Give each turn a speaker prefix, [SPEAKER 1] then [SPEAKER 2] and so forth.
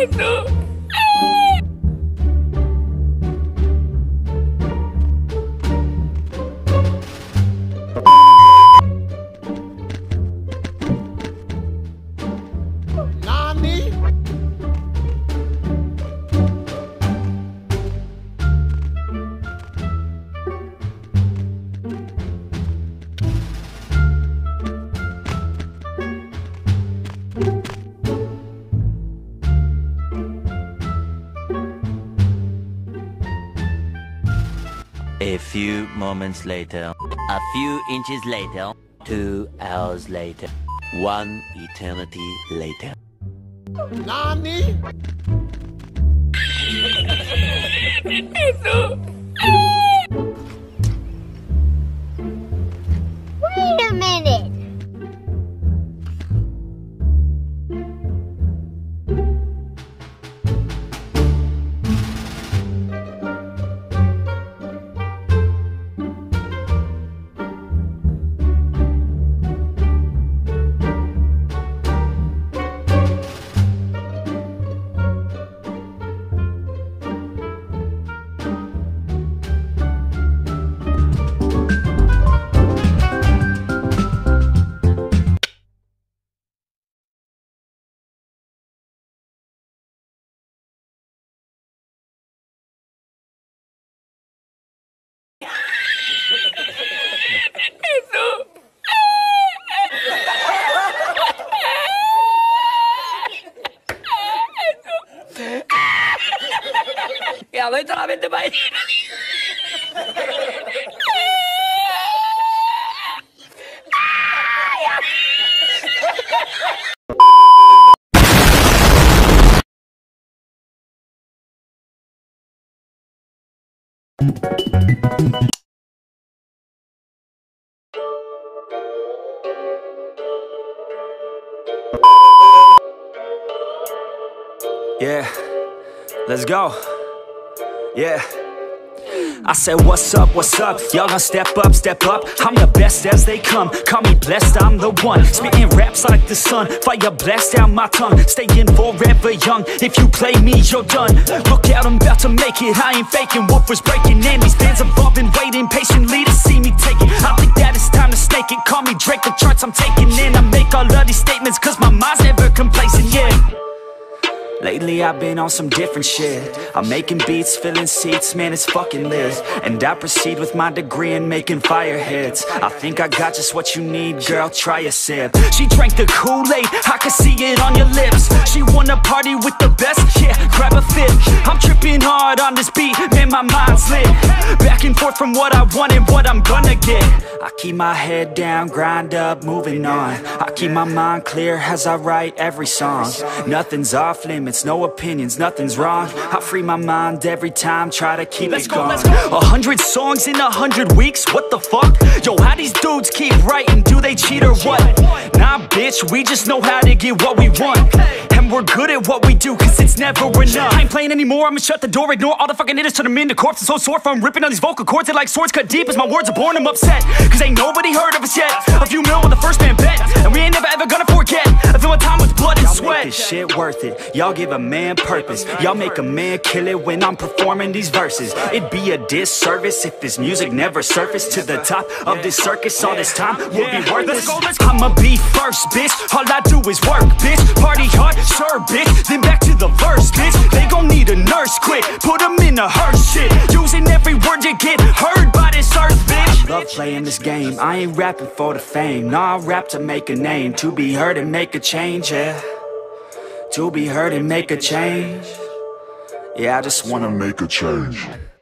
[SPEAKER 1] A few moments later, a few inches later, 2 hours later, 1 eternity later.
[SPEAKER 2] Nani?
[SPEAKER 3] Wait a minute.
[SPEAKER 4] Ya lo solamente para
[SPEAKER 5] Yeah, let's go. Yeah. I said, what's up, y'all gonna step up, I'm the best as they come, call me blessed, I'm the one, spitting raps like the sun, fire blast down my tongue, staying forever young, if you play me, you're done, look out, I'm about to make it, I ain't faking, woofers breaking, and these fans have all been waiting patiently to see me take it, I think that it's time to snake it, call me Drake, the charts I'm taking in, I make all of these statements, cause my mind's never complacent, yeah. Lately I've been on some different shit, I'm making beats, filling seats, man it's fucking lit. And I proceed with my degree in making fire hits. I think I got just what you need, girl, try a sip. She drank the Kool-Aid, I could see it on your lips. She wanna party with the best, yeah, grab a fit. I'm tripping hard on this beat, man my mind's lit. Back and forth from what I want and what I'm gonna get. I keep my head down, grind up, moving on. I keep my mind clear as I write every song. Nothing's off limits, no opinions, nothing's wrong. I free my mind every time, try to keep it going. 100 songs in 100 weeks, what the fuck? Yo, how these dudes keep writing, do they cheat or what? Nah bitch, we just know how to get what we want. And we're good at what we do, cause it's never enough. I ain't playing anymore, I'ma shut the door, ignore all the fucking hitters, turn them into corpses. So sore from ripping on these vocal cords, they're like swords cut deep as my words are born, I'm upset. Cause ain't nobody heard of us yet. A few mil with the first man bet, and we ain't never ever gonna forget. I feel my time with blood and sweat. Y'all make this shit worth it, y'all give a man purpose. Y'all make a man kill it when I'm performing these verses. It'd be a disservice if this music never surfaced to the top of this circus. All this time will be worthless. I'ma be first, bitch, all I do is work, bitch. Party hard, sure, bitch, then back to the verse, bitch. They gon' need a nurse quick, put them in a hearse shit. Using every word to get heard by this earth, bitch. Love playing this game, I ain't rapping for the fame. Nah, I rap to make a name, to be heard and make a change, yeah. To be heard and make a change. Yeah, I just wanna make a change.